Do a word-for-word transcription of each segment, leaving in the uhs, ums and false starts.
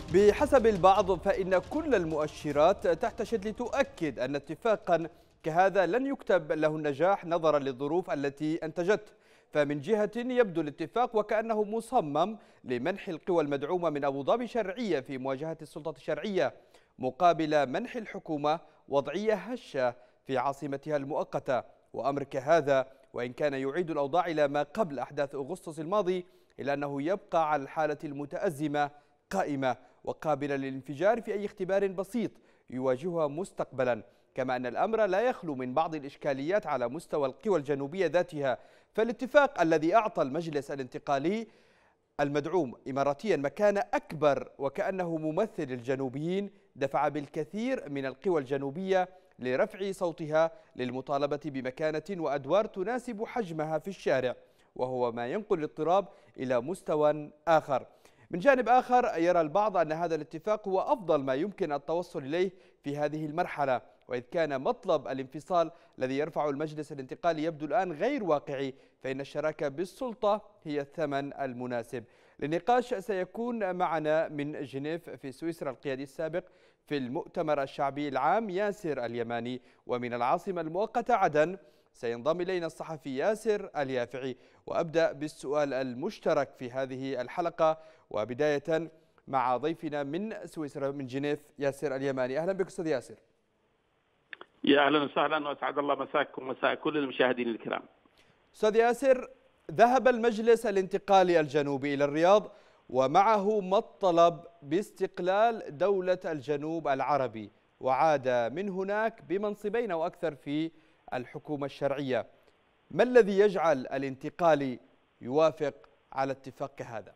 بحسب البعض فإن كل المؤشرات تحتشد لتؤكد أن اتفاقا كهذا لن يكتب له النجاح نظرا للظروف التي أنتجته. فمن جهة يبدو الاتفاق وكأنه مصمم لمنح القوى المدعومة من أبو ظبي شرعية في مواجهة السلطة الشرعية، مقابل منح الحكومة وضعية هشة في عاصمتها المؤقتة. وأمر كهذا وإن كان يعيد الأوضاع إلى ما قبل أحداث أغسطس الماضي، إلا أنه يبقى على الحالة المتأزمة قائمة وقابلة للانفجار في أي اختبار بسيط يواجهها مستقبلا. كما أن الأمر لا يخلو من بعض الإشكاليات على مستوى القوى الجنوبية ذاتها. فالاتفاق الذي أعطى المجلس الانتقالي المدعوم إماراتيا مكانة أكبر وكأنه ممثل الجنوبيين دفع بالكثير من القوى الجنوبية لرفع صوتها للمطالبة بمكانة وأدوار تناسب حجمها في الشارع، وهو ما ينقل الاضطراب إلى مستوى آخر. من جانب آخر يرى البعض أن هذا الاتفاق هو أفضل ما يمكن التوصل إليه في هذه المرحلة، وإذ كان مطلب الانفصال الذي يرفعه المجلس الانتقالي يبدو الآن غير واقعي، فإن الشراكة بالسلطة هي الثمن المناسب. للنقاش سيكون معنا من جنيف في سويسرا القيادي السابق في المؤتمر الشعبي العام ياسر اليماني، ومن العاصمة المؤقتة عدن سينضم إلينا الصحفي ياسر اليافعي. وأبدأ بالسؤال المشترك في هذه الحلقة، وبداية مع ضيفنا من سويسرا من جنيف ياسر اليماني. أهلا بك أستاذ ياسر. يا أهلا وسهلا وأسعد الله مساكم ومساء كل المشاهدين الكرام. أستاذ ياسر، ذهب المجلس الانتقالي الجنوبي إلى الرياض ومعه ما الطلب باستقلال دولة الجنوب العربي، وعاد من هناك بمنصبين أو أكثر في الحكومة الشرعية. ما الذي يجعل الانتقالي يوافق على اتفاق كهذا؟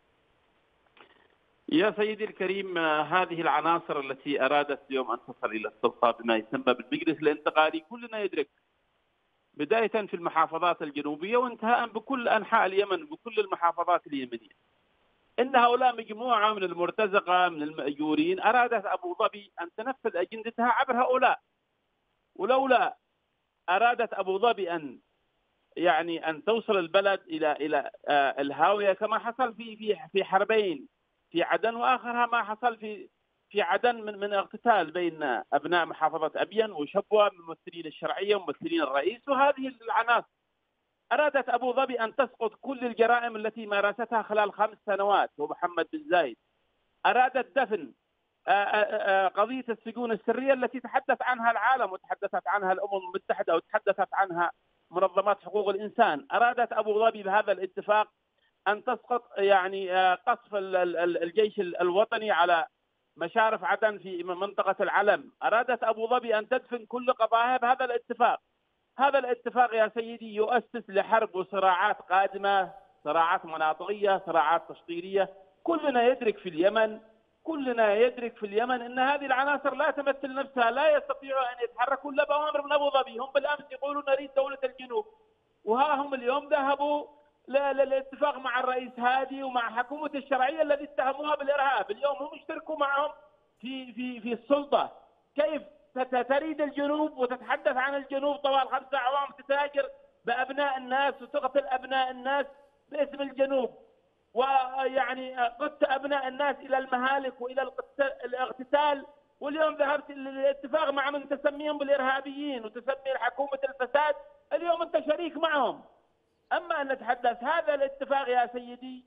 يا سيدي الكريم، هذه العناصر التي أرادت اليوم أن تصل إلى السلطة بما يسمى بالمجلس الانتقالي كلنا يدرك، بداية في المحافظات الجنوبية وانتهاء بكل أنحاء اليمن بكل المحافظات اليمنية، إن هؤلاء مجموعة من المرتزقة من المأجورين أرادت أبو ظبي أن تنفذ أجندتها عبر هؤلاء. ولولا أرادت أبو ظبي أن يعني أن توصل البلد إلى إلى الهاوية كما حصل في في في حربين في عدن، واخرها ما حصل في في عدن من من اغتتال بين ابناء محافظه ابين وشبوه ممثلين الشرعيه وممثلين الرئيس. وهذه العناصر ارادت ابو ظبي ان تسقط كل الجرائم التي مارستها خلال خمس سنوات ومحمد بن زايد. ارادت دفن قضيه السجون السريه التي تحدث عنها العالم وتحدثت عنها الامم المتحده وتحدثت عنها منظمات حقوق الانسان. ارادت ابو ظبي بهذا الاتفاق أن تسقط يعني قصف الجيش الوطني على مشارف عدن في منطقة العلم. أرادت أبو ظبي أن تدفن كل قضاياها بهذا الاتفاق. هذا الاتفاق يا سيدي يؤسس لحرب وصراعات قادمة، صراعات مناطقية، صراعات تشطيرية. كلنا يدرك في اليمن كلنا يدرك في اليمن أن هذه العناصر لا تمثل نفسها، لا يستطيعوا أن يتحركوا إلا بأوامر من أبو ظبي. هم بالأمس يقولون نريد دولة الجنوب، وها هم اليوم ذهبوا للاتفاق مع الرئيس هادي ومع حكومة الشرعية الذي اتهموها بالإرهاب. اليوم هم اشتركوا معهم في في في السلطة. كيف تريد الجنوب وتتحدث عن الجنوب طوال خمسة أعوام، تتاجر بأبناء الناس وتقتل أبناء الناس باسم الجنوب، ويعني قدت أبناء الناس إلى المهالك وإلى الاغتتال. واليوم ذهبت للاتفاق مع من تسميهم بالإرهابيين وتسمي حكومة الفساد. اليوم أنت شريك معهم. أما أن نتحدث هذا الاتفاق يا سيدي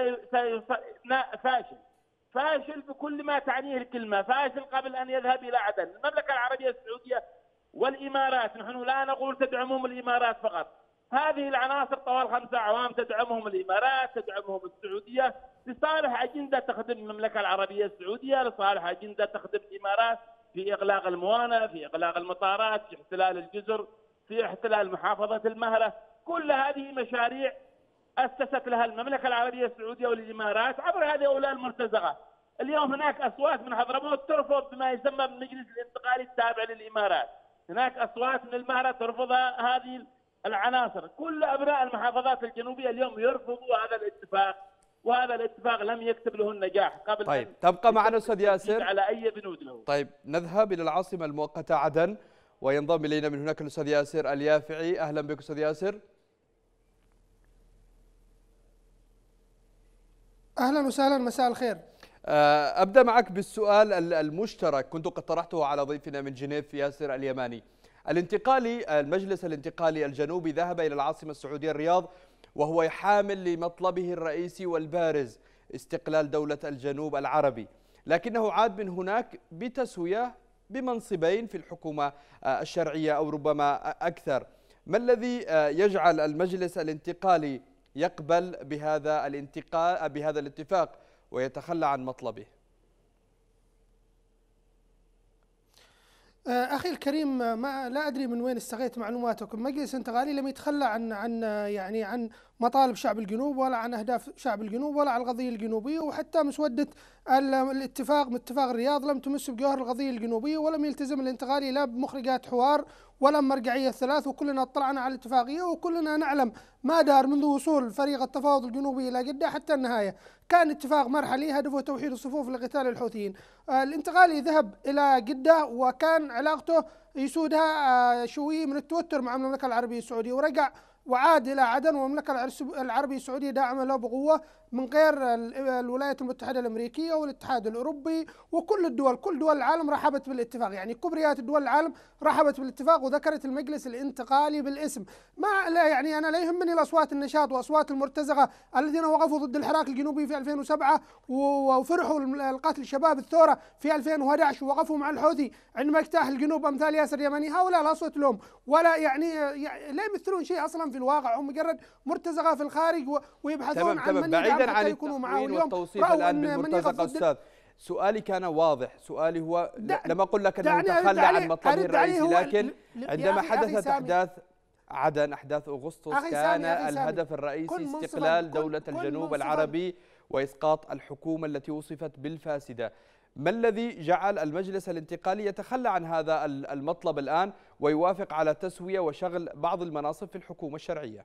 فاشل فاشل بكل ما تعنيه الكلمة. فاشل قبل أن يذهب إلى عدن. المملكة العربية السعودية والإمارات، نحن لا نقول تدعمهم الإمارات فقط، هذه العناصر طوال خمسة أعوام تدعمهم الإمارات، تدعمهم السعودية لصالح أجندة تخدم المملكة العربية السعودية، لصالح أجندة تخدم الإمارات في إغلاق الموانئ، في إغلاق المطارات، في احتلال الجزر، في احتلال محافظة المهرة. كل هذه مشاريع أسست لها المملكة العربية السعودية والإمارات عبر هؤلاء المرتزقة. اليوم هناك أصوات من حضرموت ترفض بما يسمى بالمجلس الانتقالي التابع للإمارات، هناك أصوات من المهرة ترفض هذه العناصر. كل أبناء المحافظات الجنوبية اليوم يرفضوا هذا الاتفاق، وهذا الاتفاق لم يكتب له النجاح قبل. طيب تبقى معنا أستاذ ياسر على أي بنود له. طيب نذهب إلى العاصمة المؤقتة عدن وينضم إلينا من هناك الأستاذ ياسر اليافعي. أهلا بك أستاذ ياسر. أهلا وسهلا، مساء الخير. أبدأ معك بالسؤال المشترك كنت قد طرحته على ضيفنا من جنيف ياسر اليماني. الانتقالي المجلس الانتقالي الجنوبي ذهب إلى العاصمة السعودية الرياض وهو يحامل لمطلبه الرئيسي والبارز استقلال دولة الجنوب العربي، لكنه عاد من هناك بتسوية بمنصبين في الحكومة الشرعية أو ربما أكثر. ما الذي يجعل المجلس الانتقالي يقبل بهذا الانتقال بهذا الاتفاق ويتخلى عن مطلبه؟ أخي الكريم، ما لا أدري من وين استغيت معلوماتك. المجلس الانتقالي لم يتخلى عن عن يعني عن مطالب شعب الجنوب ولا عن أهداف شعب الجنوب ولا عن القضية الجنوبية، وحتى مسودة الاتفاق من اتفاق الرياض لم تمس بجوهر القضية الجنوبية، ولم يلتزم الانتقالي لا بمخرجات حوار ولا مرجعية الثلاث. وكلنا اطلعنا على الاتفاقية وكلنا نعلم ما دار منذ وصول فريق التفاوض الجنوبي إلى جدة حتى النهاية. كان اتفاق مرحلي هدفه توحيد الصفوف لقتال الحوثيين. الانتقالي ذهب إلى جدة وكان علاقته يسودها شوي من التوتر مع المملكة العربية السعودية، ورجع وعاد إلى عدن، والمملكة العربية السعودية داعمة له بقوة من غير الولايات المتحدة الأمريكية والاتحاد الأوروبي وكل الدول. كل دول العالم رحبت بالاتفاق، يعني كبريات الدول العالم رحبت بالاتفاق وذكرت المجلس الانتقالي بالاسم. ما لا يعني أنا لا يهمني الأصوات النشاط وأصوات المرتزقة الذين وقفوا ضد الحراك الجنوبي في ألفين وسبعة وفرحوا القتل شباب الثورة في ألفين وأحد عشر ووقفوا مع الحوثي عندما اجتاح الجنوب أمثال ياسر اليماني. هؤلاء لا صوت لهم ولا يعني, يعني لا يمثلون شيء أصلا في الواقع، هم مجرد مرتزقة في الخارج ويبحثون عن من بعيدا عن التأويل والتوصيف الآن بالمرتزقة. أستاذ، سؤالي كان واضح. سؤالي هو لما أقول لك أنه تخلى عن مطلبه الرئيسي، لكن عندما حدثت أحداث عدن، أحداث أغسطس، كان الهدف الرئيسي استقلال دولة الجنوب العربي وإسقاط الحكومة التي وصفت بالفاسدة. ما الذي جعل المجلس الانتقالي يتخلى عن هذا المطلب الآن ويوافق على تسوية وشغل بعض المناصب في الحكومة الشرعية؟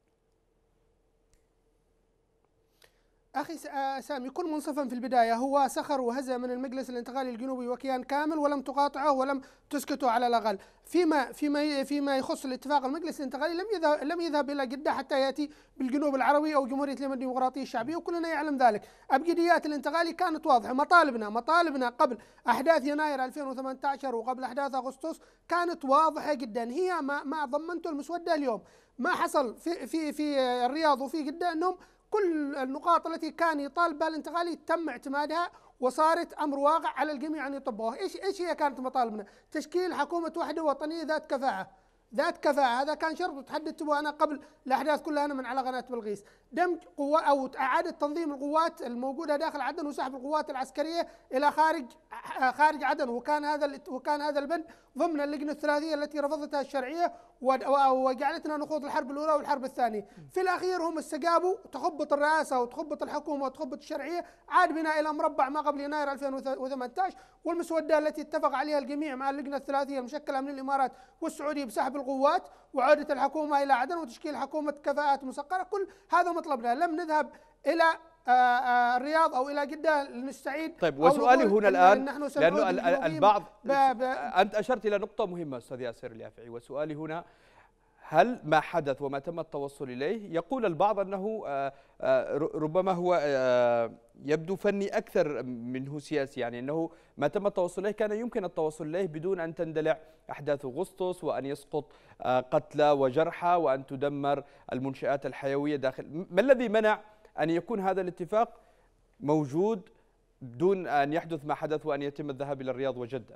أخي سامي، كن منصفا في البداية. هو سخر وهزأ من المجلس الانتقالي الجنوبي وكيان كامل ولم تقاطعه ولم تسكته على الأقل. فيما فيما فيما يخص الاتفاق، المجلس الانتقالي لم يذهب لم يذهب إلى جدة حتى يأتي بالجنوب العربي أو جمهورية اليمن الديمقراطية الشعبية، وكلنا يعلم ذلك. أبجديات الانتقالي كانت واضحة. مطالبنا مطالبنا قبل أحداث يناير ألفين وثمانية عشر وقبل أحداث أغسطس كانت واضحة جدا. هي ما ما ضمنته المسودة اليوم. ما حصل في في في الرياض وفي جدة أنهم كل النقاط التي كان يطالب بها الانتقالي تم اعتمادها وصارت امر واقع على الجميع ان يطبقوها. ايش ايش هي كانت مطالبنا؟ تشكيل حكومه وحده وطنيه ذات كفاءه، ذات كفاءه، هذا كان شرط تحددت به انا قبل الاحداث كلها أنا من على قناه بلقيس. دمج قوة او اعاده تنظيم القوات الموجوده داخل عدن وسحب القوات العسكريه الى خارج خارج عدن، وكان هذا وكان هذا البند ضمن اللجنه الثلاثيه التي رفضتها الشرعيه وجعلتنا نخوض الحرب الاولى والحرب الثانيه. في الاخير هم استجابوا، تخبط الرئاسه وتخبط الحكومه وتخبط الشرعيه، عاد بنا الى مربع ما قبل يناير ألفين وثمانية عشر، والمسوده التي اتفق عليها الجميع مع اللجنه الثلاثيه المشكله من الامارات والسعوديه بسحب القوات وعوده الحكومه الى عدن وتشكيل حكومه كفاءات مسقره. كل هذا مطلبنا. لم نذهب الى الرياض او الى جده لنستعيد. طيب، وسؤالي هنا الان لانه البعض ب... ب... انت اشرت الى نقطه مهمه استاذ ياسر اليافعي، وسؤالي هنا هل ما حدث وما تم التوصل اليه، يقول البعض انه ربما هو يبدو فني اكثر منه سياسي، يعني انه ما تم التوصل اليه كان يمكن التوصل اليه بدون ان تندلع احداث اغسطس وان يسقط قتلى وجرحى وان تدمر المنشآت الحيويه داخل. ما الذي منع أن يكون هذا الاتفاق موجود دون أن يحدث ما حدث وأن يتم الذهاب إلى الرياض وجدة؟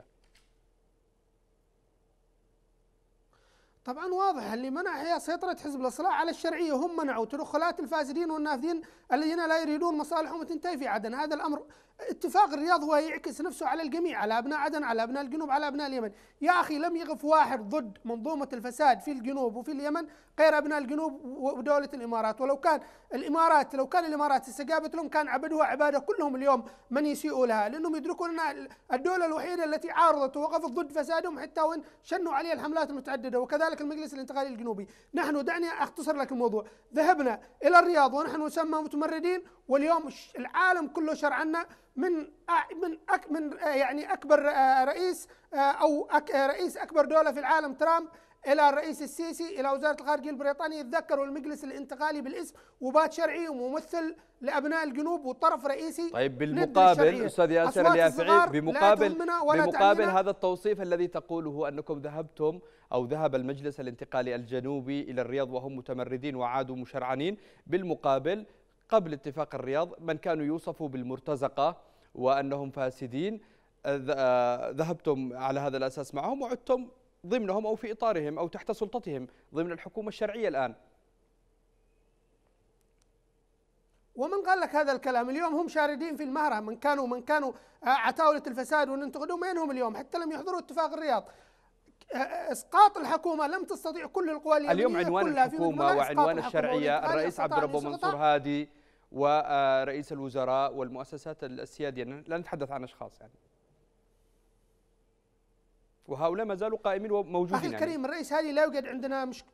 طبعا واضح اللي منع هي سيطرة حزب الإصلاح على الشرعية. هم منعوا تدخلات الفاسدين والنافذين الذين لا يريدون مصالحهم تنتهي في عدن. هذا الأمر اتفاق الرياض هو يعكس نفسه على الجميع، على أبناء عدن، على أبناء الجنوب، على أبناء اليمن. يا أخي لم يقف واحد ضد منظومة الفساد في الجنوب وفي اليمن غير أبناء الجنوب ودولة الإمارات. ولو كان الإمارات لو كان الإمارات استجابت لهم كان عبدوها عبادة كلهم اليوم من يسيئوا لها، لأنهم يدركون أن الدولة الوحيدة التي عارضت ووقفت ضد فسادهم حتى وإن شنوا عليها الحملات المتعددة، وكذلك المجلس الانتقالي الجنوبي. نحن دعني أختصر لك الموضوع. ذهبنا إلى الرياض ونحن نسمى متمردين، واليوم العالم كله شرعنا من من من يعني اكبر رئيس او رئيس اكبر دوله في العالم ترامب الى الرئيس السيسي الى وزاره الخارجيه البريطانيه يتذكروا المجلس الانتقالي بالاسم وبات شرعي وممثل لابناء الجنوب وطرف رئيسي. طيب بالمقابل استاذ ياسر اليافعي، بمقابل بمقابل هذا التوصيف الذي تقوله انكم ذهبتم او ذهب المجلس الانتقالي الجنوبي الى الرياض وهم متمردين وعادوا مشرعنين، بالمقابل قبل اتفاق الرياض من كانوا يوصفوا بالمرتزقه وانهم فاسدين ذهبتم على هذا الاساس معهم وعدتم ضمنهم او في اطارهم او تحت سلطتهم ضمن الحكومه الشرعيه الان. ومن قال لك هذا الكلام؟ اليوم هم شاردين في المهرة، من كانوا من كانوا عتاولة الفساد وننتقدهم، وين هم اليوم؟ حتى لم يحضروا اتفاق الرياض. اسقاط الحكومه لم تستطيع كل القوى اليمنيه اليوم عنوان الحكومه وعنوان الشرعيه الرئيس عبد الرب منصور هادي ورئيس الوزراء والمؤسسات السياديه، لا نتحدث عن اشخاص يعني، وهؤلاء ما زالوا قائمين وموجودين. اخي الكريم يعني. الرئيس هادي لا يوجد عندنا مشكله.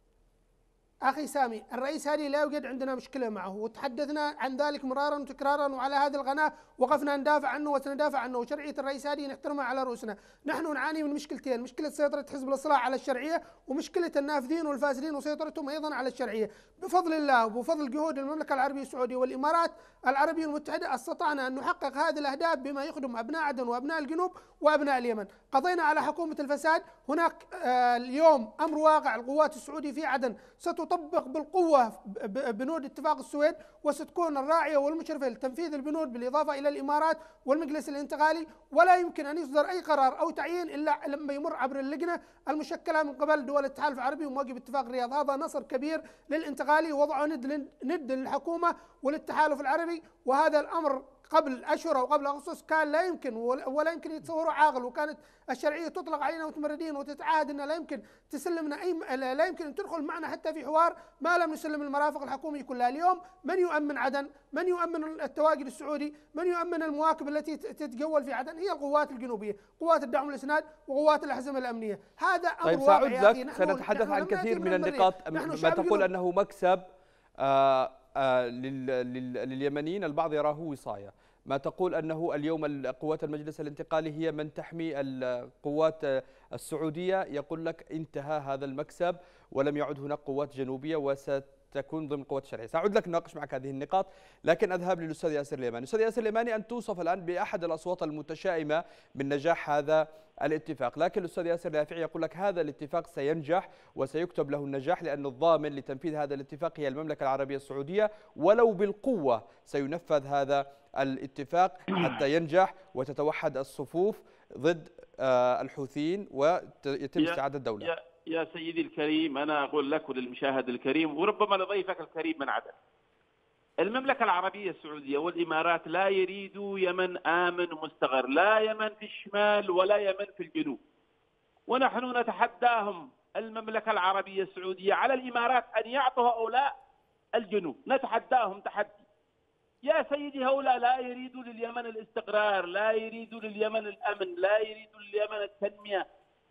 أخي سامي، الرئيس هادي لا يوجد عندنا مشكلة معه، وتحدثنا عن ذلك مرارا وتكرارا، وعلى هذه القناة وقفنا ندافع عنه وسندافع عنه، وشرعية الرئيس هادي نحترمها على رؤوسنا. نحن نعاني من مشكلتين، مشكلة سيطرة حزب الإصلاح على الشرعية، ومشكلة النافذين والفاسدين وسيطرتهم أيضا على الشرعية. بفضل الله وبفضل جهود المملكة العربية السعودية والإمارات العربية المتحدة استطعنا أن نحقق هذه الأهداف بما يخدم أبناء عدن وأبناء الجنوب وأبناء اليمن. قضينا على حكومة الفساد. هناك آه اليوم أمر واقع، القوات السعودية في عدن ستطبق بالقوة بنود اتفاق السويد، وستكون الراعية والمشرفة لتنفيذ البنود بالإضافة إلى الإمارات والمجلس الانتقالي، ولا يمكن أن يصدر أي قرار أو تعيين إلا لما يمر عبر اللجنة المشكلة من قبل دول التحالف العربي وموقف اتفاق الرياض. هذا نصر كبير للانتقالي، وضعوا ند ند للحكومة وللتحالف العربي، وهذا الأمر قبل أشهر أو قبل أغسطس كان لا يمكن ولا يمكن يتصوروا عاقل، وكانت الشرعية تطلق علينا متمردين وتتعاهد أن لا يمكن تسلمنا أي لا يمكن أن تدخل معنا حتى في حوار ما لم نسلم المرافق الحكومية كلها. اليوم من يؤمن عدن؟ من يؤمن التواجد السعودي؟ من يؤمن المواكب التي تتجول في عدن؟ هي القوات الجنوبية، قوات الدعم والإسناد وقوات الأحزمة الأمنية. هذا أمر طيب واقع يا أخي. سنتحدث عن كثير من النقاط. ما تقول أنه مكسب آآ آآ لليمنيين، البعض يراه وصاية. ما تقول أنه اليوم قوات المجلس الانتقالي هي من تحمي القوات السعودية، يقول لك انتهى هذا المكسب ولم يعد هناك قوات جنوبية وستكون ضمن قوات الشرعية. سأعود لك نناقش معك هذه النقاط، لكن أذهب للأستاذ ياسر اليماني. أستاذ ياسر اليماني، أن توصف الآن بأحد الأصوات المتشائمة من نجاح هذا الاتفاق، لكن الأستاذ ياسر اليافعي يقول لك هذا الاتفاق سينجح وسيكتب له النجاح، لأن الضامن لتنفيذ هذا الاتفاق هي المملكة العربية السعودية، ولو بالقوة سينفذ هذا الاتفاق حتى ينجح وتتوحد الصفوف ضد الحوثيين ويتم استعادة الدولة. يا, يا سيدي الكريم، أنا أقول لك وللمشاهد الكريم وربما لضيفك الكريم من عدن، المملكة العربية السعودية والإمارات لا يريدوا يمن آمن ومستقر، لا يمن في الشمال ولا يمن في الجنوب، ونحن نتحداهم المملكة العربية السعودية على الإمارات أن يعطوا هؤلاء الجنوب، نتحداهم تحدي. يا سيدي، هؤلاء لا يريدوا لليمن الاستقرار، لا يريدوا لليمن الأمن، لا يريدوا لليمن التنمية.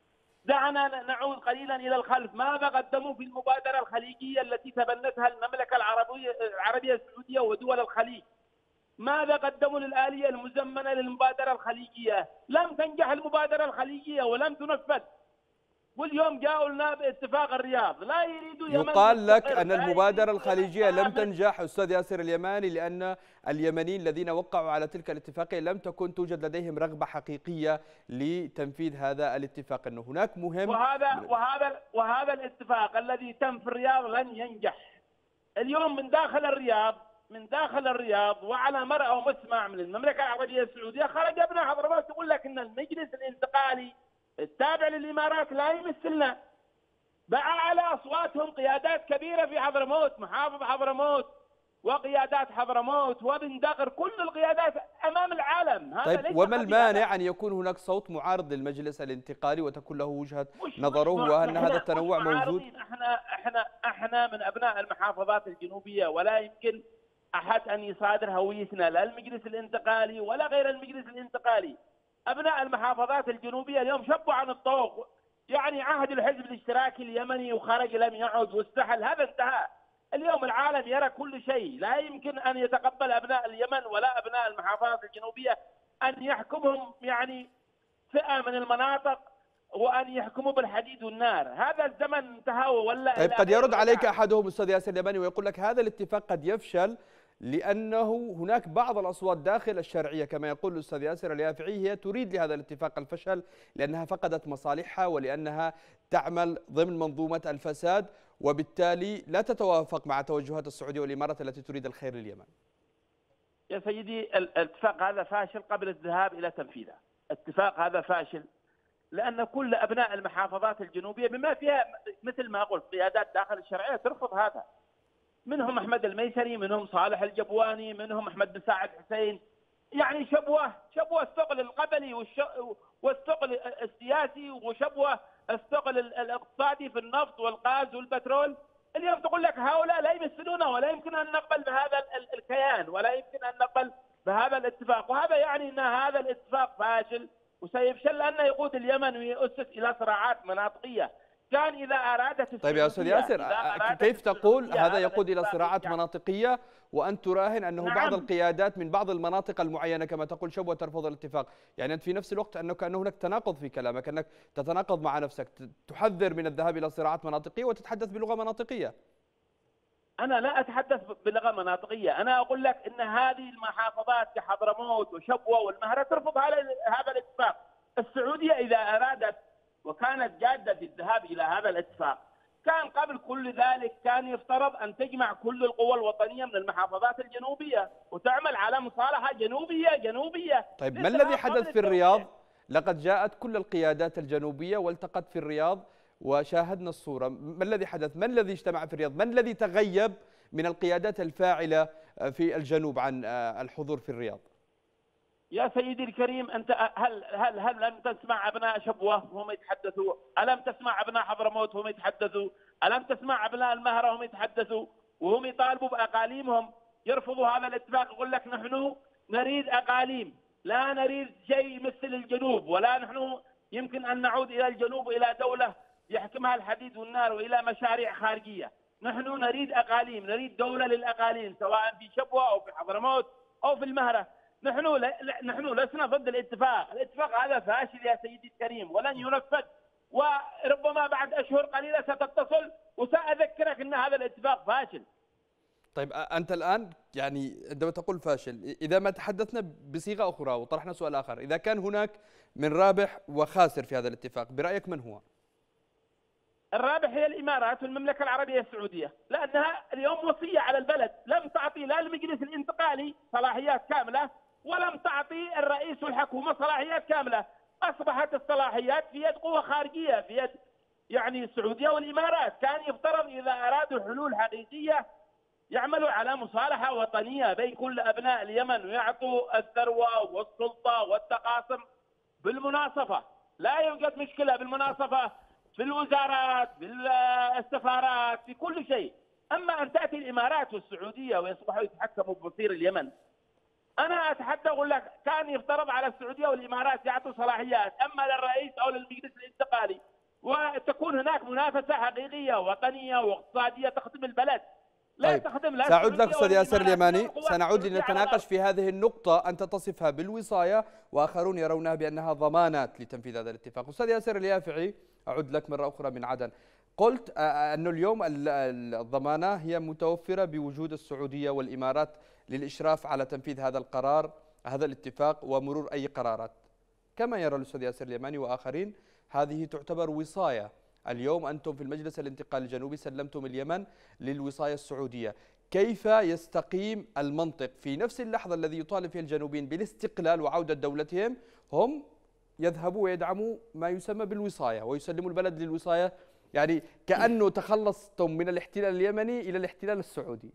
دعنا نعود قليلا إلى الخلف. ماذا قدموا في المبادرة الخليجية التي تبنتها المملكة العربية العربية السعودية ودول الخليج؟ ماذا قدموا للآلية المزمنة للمبادرة الخليجية؟ لم تنجح المبادرة الخليجية ولم تنفذ، واليوم جاءوا لنا باتفاق الرياض. لا يريدوا يمن. يقال لك أن المبادرة الخليجية لم تنجح أستاذ ياسر اليماني لأن اليمنيين الذين وقعوا على تلك الاتفاقية لم تكن توجد لديهم رغبة حقيقية لتنفيذ هذا الاتفاق، أنه هناك مهم. وهذا وهذا وهذا الاتفاق الذي تم في الرياض لن ينجح. اليوم من داخل الرياض من داخل الرياض وعلى مرأى ومسمع من المملكة العربية السعودية خرج ابن حضرموت يقول لك أن المجلس الانتقالي التابع للإمارات لا يمثلنا. بأعلى أصواتهم قيادات كبيرة في حضرموت، محافظ حضرموت وقيادات حضرموت وبن دقر، كل القيادات أمام العالم. هذا طيب، وما المانع أن يكون هناك صوت معارض للمجلس الانتقالي وتكون له وجهة نظره وأن هذا التنوع موجود؟ احنا احنا احنا من أبناء المحافظات الجنوبية، ولا يمكن أحد أن يصادر هويتنا لا المجلس الانتقالي ولا غير المجلس الانتقالي. أبناء المحافظات الجنوبية اليوم شبوا عن الطوق، يعني عهد الحزب الاشتراكي اليمني وخرج لم يعد واستحل، هذا انتهى. اليوم العالم يرى كل شيء، لا يمكن أن يتقبل أبناء اليمن ولا أبناء المحافظات الجنوبية أن يحكمهم يعني فئة من المناطق وأن يحكموا بالحديد والنار. هذا الزمن انتهى ولا. طيب قد يرد عليك أحدهم أستاذ ياسر اليماني ويقول لك هذا الاتفاق قد يفشل لأنه هناك بعض الأصوات داخل الشرعية كما يقول الأستاذ ياسر اليافعي هي تريد لهذا الاتفاق الفشل لأنها فقدت مصالحها ولأنها تعمل ضمن منظومة الفساد وبالتالي لا تتوافق مع توجهات السعودية والإمارات التي تريد الخير لليمن. يا سيدي الاتفاق هذا فاشل قبل الذهاب إلى تنفيذه. الاتفاق هذا فاشل لأن كل أبناء المحافظات الجنوبية بما فيها مثل ما قلت قيادات داخل الشرعية ترفض هذا. منهم أحمد الميسري، منهم صالح الجبواني، منهم أحمد بن ساعد حسين. يعني شبوة شبوة الثقل القبلي والثقل السياسي وشبوة الثقل الاقتصادي في النفط والغاز والبترول. اليوم تقول لك هؤلاء لا يمثلونا ولا يمكن أن نقبل بهذا الكيان ولا يمكن أن نقبل بهذا الاتفاق، وهذا يعني أن هذا الاتفاق فاشل وسيفشل لأنه يقود اليمن ويؤسس إلى صراعات مناطقية. كان إذا أرادت طيب يا أستاذ ياسر كيف تقول هذا يقود إلى صراعات يعني مناطقية وأنت تراهن أنه نعم. بعض القيادات من بعض المناطق المعينة كما تقول شبوة ترفض الاتفاق، يعني أنت في نفس الوقت أنه كأنه هناك تناقض في كلامك، أنك تتناقض مع نفسك، تحذر من الذهاب إلى صراعات مناطقية وتتحدث بلغة مناطقية. أنا لا أتحدث بلغة مناطقية، أنا أقول لك أن هذه المحافظات كحضرموت وشبوة والمهرة ترفض هذا الاتفاق. السعودية إذا أرادت وكانت جادة في الذهاب إلى هذا الاتفاق كان قبل كل ذلك كان يفترض أن تجمع كل القوى الوطنية من المحافظات الجنوبية وتعمل على مصالحة جنوبية جنوبية. طيب ما الذي حدث في الرياض؟ لقد جاءت كل القيادات الجنوبية والتقت في الرياض وشاهدنا الصورة. ما الذي حدث؟ من الذي اجتمع في الرياض؟ من الذي تغيب من القيادات الفاعلة في الجنوب عن الحضور في الرياض؟ يا سيدي الكريم أنت هل هل هل لم تسمع أبناء شبوة وهم يتحدثوا؟ ألم تسمع أبناء حضرموت وهم يتحدثوا؟ ألم تسمع أبناء المهرة وهم يتحدثوا وهم يطالبوا بأقاليمهم؟ يرفضوا هذا الاتفاق، يقول لك نحن نريد أقاليم، لا نريد شيء مثل الجنوب، ولا نحن يمكن أن نعود إلى الجنوب إلى دولة يحكمها الحديد والنار وإلى مشاريع خارجية. نحن نريد أقاليم، نريد دولة للأقاليم سواء في شبوة أو في حضرموت أو في المهرة. نحن ل... نحن لسنا ضد الاتفاق، الاتفاق هذا فاشل يا سيدي الكريم ولن ينفذ، وربما بعد أشهر قليلة ستتصل وسأذكرك أن هذا الاتفاق فاشل. طيب أنت الآن يعني عندما تقول فاشل، إذا ما تحدثنا بصيغة أخرى وطرحنا سؤال آخر، إذا كان هناك من رابح وخاسر في هذا الاتفاق برأيك من هو؟ الرابح هي الإمارات والمملكة العربية السعودية، لأنها اليوم وصية على البلد، لم تعطي لا المجلس الانتقالي صلاحيات كاملة ولم تعطي الرئيس والحكومة صلاحيات كاملة. أصبحت الصلاحيات في يد قوة خارجية، في يد يعني السعودية والإمارات. كان يفترض إذا أرادوا حلول حقيقية يعملوا على مصالحة وطنية بين كل أبناء اليمن ويعطوا الثروة والسلطة والتقاسم بالمناصفة. لا يوجد مشكلة بالمناصفة في الوزارات، في السفارات، في كل شيء. أما أن تأتي الإمارات والسعودية ويصبحوا يتحكموا بمصير اليمن، أنا أتحدى أقول لك كان يفترض على السعودية والإمارات يعطوا صلاحيات أما للرئيس أو للمجلس الانتقالي، وتكون هناك منافسة حقيقية وطنية واقتصادية تخدم البلد. لا طيب. تخدم لا سأعود لك أستاذ ياسر اليماني، سنعود لنتناقش في هذه النقطة. أنت تصفها بالوصاية وآخرون يرونها بأنها ضمانات لتنفيذ هذا الاتفاق. أستاذ ياسر اليافعي، أعود لك مرة أخرى من عدن. قلت أن اليوم الضمانة هي متوفرة بوجود السعودية والإمارات للإشراف على تنفيذ هذا القرار، هذا الاتفاق ومرور أي قرارات. كما يرى الأستاذ ياسر اليماني وآخرين هذه تعتبر وصاية. اليوم أنتم في المجلس الانتقالي الجنوبي سلمتم اليمن للوصاية السعودية. كيف يستقيم المنطق في نفس اللحظة الذي يطالب فيها الجنوبيين بالاستقلال وعودة دولتهم هم يذهبوا ويدعموا ما يسمى بالوصاية ويسلموا البلد للوصاية؟ يعني كأنه تخلصتم من الاحتلال اليمني إلى الاحتلال السعودي.